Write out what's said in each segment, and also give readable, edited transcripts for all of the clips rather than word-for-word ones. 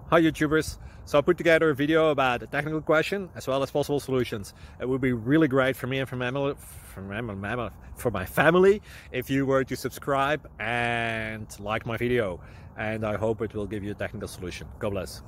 Hi YouTubers. So I put together a video about a technical question as well as possible solutions. It would be really great for me and for my family if you were to subscribe and like my video. And I hope it will give you a technical solution. God bless.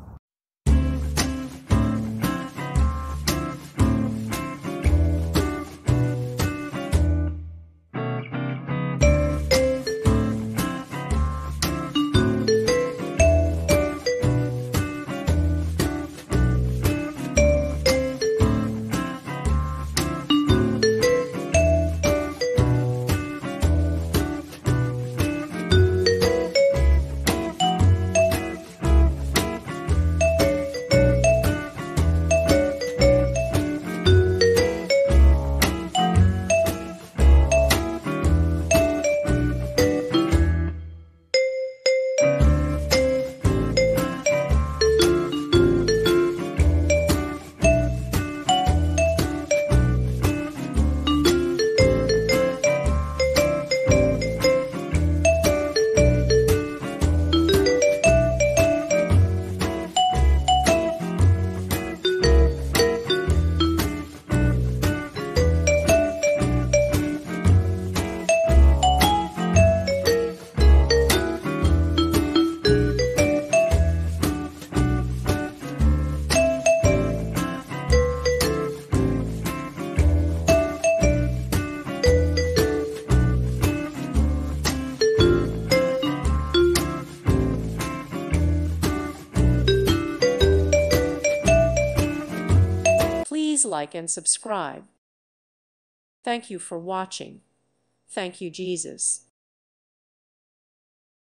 Please like and subscribe. Thank you for watching. Thank you, Jesus.